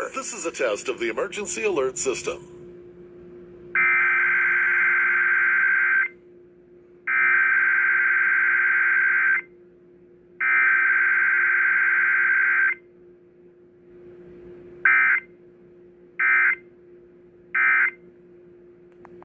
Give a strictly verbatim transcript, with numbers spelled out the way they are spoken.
This is a test of the emergency alert system.